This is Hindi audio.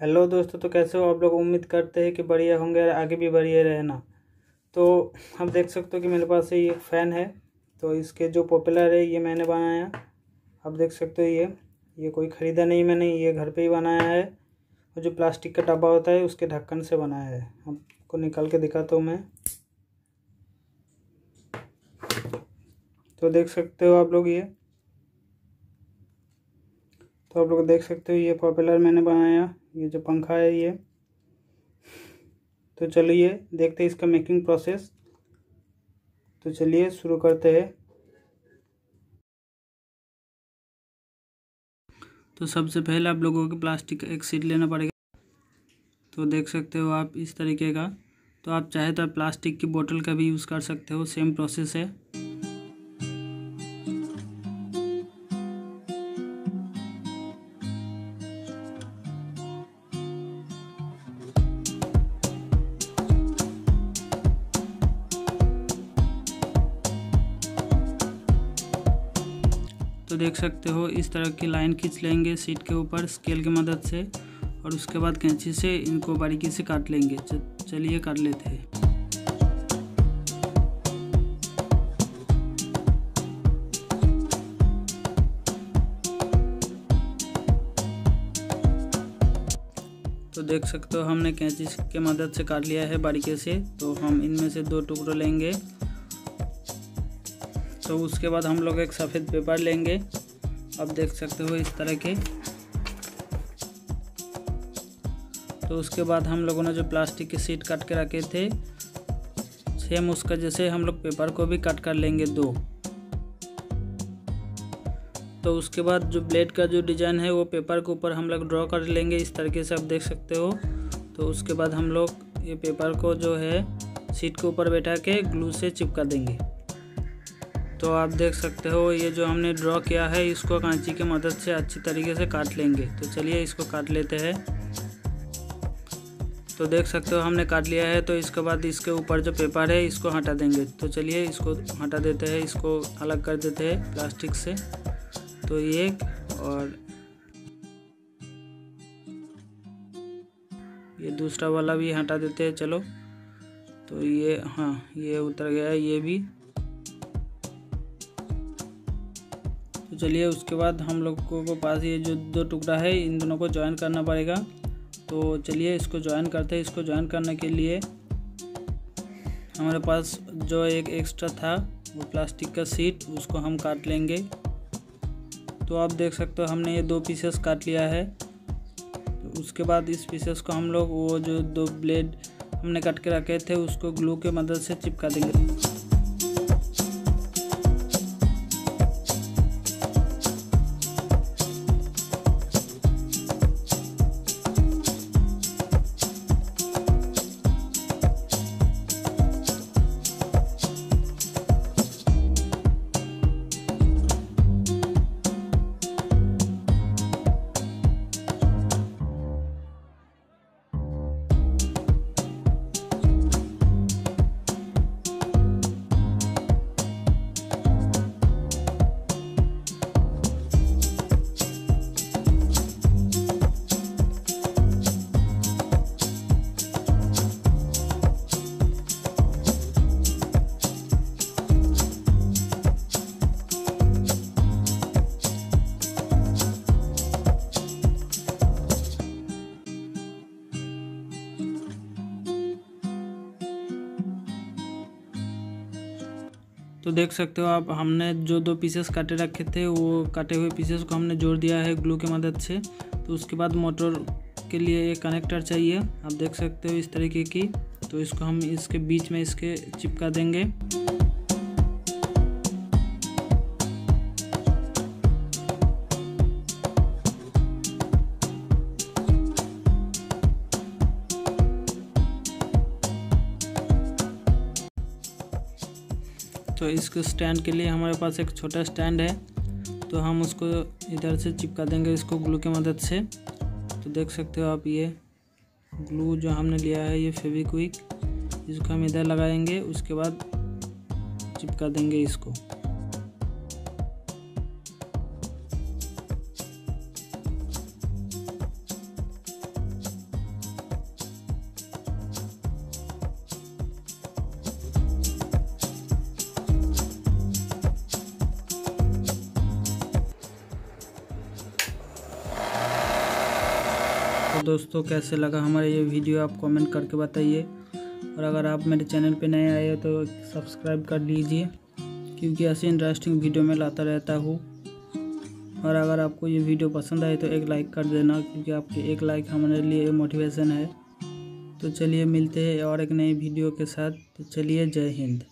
हेलो दोस्तों, तो कैसे हो आप लोग। उम्मीद करते हैं कि बढ़िया होंगे और आगे भी बढ़िया रहना। तो हम देख सकते हो कि मेरे पास ये एक फ़ैन है। तो इसके जो पॉपुलर है ये मैंने बनाया। आप देख सकते हो ये कोई ख़रीदा नहीं मैंने, ये घर पे ही बनाया है। और जो प्लास्टिक का डब्बा होता है उसके ढक्कन से बनाया है। आपको निकाल के दिखाता हूँ मैं। तो देख सकते हो आप लोग तो आप लोग देख सकते हो ये पॉपुलर मैंने बनाया। ये जो पंखा है ये। तो चलिए देखते हैं इसका मेकिंग प्रोसेस। तो चलिए शुरू करते हैं। तो सबसे पहले आप लोगों को प्लास्टिक का एक शीट लेना पड़ेगा। तो देख सकते हो आप इस तरीके का। तो आप चाहे तो आप प्लास्टिक की बोतल का भी यूज़ कर सकते हो, सेम प्रोसेस है। तो देख सकते हो इस तरह की लाइन खींच लेंगे शीट के ऊपर स्केल की मदद से, और उसके बाद कैंची से इनको बारीकी से काट लेंगे। चलिए काट लेते हैं। तो देख सकते हो हमने कैंची के मदद से काट लिया है बारीकी से। तो हम इनमें से 2 टुकड़े लेंगे। तो उसके बाद हम लोग एक सफ़ेद पेपर लेंगे। आप देख सकते हो इस तरह के। तो उसके बाद हम लोगों ने जो प्लास्टिक की शीट काट के रखे थे, सेम उसका जैसे हम लोग पेपर को भी कट कर लेंगे 2। तो उसके बाद जो ब्लेड का जो डिज़ाइन है वो पेपर के ऊपर हम लोग ड्रॉ कर लेंगे इस तरीके से, आप देख सकते हो। तो उसके बाद हम लोग ये पेपर को जो है शीट के ऊपर बैठा के ग्लू से चिपका देंगे। तो आप देख सकते हो ये जो हमने ड्रॉ किया है इसको कैंची की मदद से अच्छी तरीके से काट लेंगे। तो चलिए इसको काट लेते हैं। तो देख सकते हो हमने काट लिया है। तो इसके बाद इसके ऊपर जो पेपर है इसको हटा देंगे। तो चलिए इसको हटा देते हैं, इसको अलग कर देते हैं प्लास्टिक से। तो ये और ये दूसरा वाला भी हटा देते हैं। चलो, तो ये ये उतर गया है ये भी। तो चलिए उसके बाद हम लोगों को पास ये जो 2 टुकड़ा है इन दोनों को जॉइन करना पड़ेगा। तो चलिए इसको जॉइन करते हैं। इसको जॉइन करने के लिए हमारे पास जो एक एक्स्ट्रा था वो प्लास्टिक का शीट, उसको हम काट लेंगे। तो आप देख सकते हो हमने ये 2 पीसेस काट लिया है। तो उसके बाद इस पीसेस को हम लोग वो जो 2 ब्लेड हमने काट के रखे थे उसको ग्लू के मदद से चिपका देंगे। तो देख सकते हो आप हमने जो 2 पीसेस काटे रखे थे वो काटे हुए पीसेस को हमने जोड़ दिया है ग्लू की मदद से। तो उसके बाद मोटर के लिए एक कनेक्टर चाहिए, आप देख सकते हो इस तरीके की। तो इसको हम इसके बीच में इसके चिपका देंगे। तो इसको स्टैंड के लिए हमारे पास एक छोटा स्टैंड है। तो हम उसको इधर से चिपका देंगे इसको ग्लू की मदद से। तो देख सकते हो आप ये ग्लू जो हमने लिया है ये फेविक्विक, इसको हम इधर लगाएंगे, उसके बाद चिपका देंगे इसको। तो दोस्तों कैसे लगा हमारा ये वीडियो आप कमेंट करके बताइए, और अगर आप मेरे चैनल पे नए आए हो तो सब्सक्राइब कर लीजिए, क्योंकि ऐसे इंटरेस्टिंग वीडियो मैं लाता रहता हूँ। और अगर आपको ये वीडियो पसंद आए तो एक लाइक कर देना, क्योंकि आपके एक लाइक हमारे लिए मोटिवेशन है। तो चलिए मिलते हैं और एक नई वीडियो के साथ। तो चलिए, जय हिंद।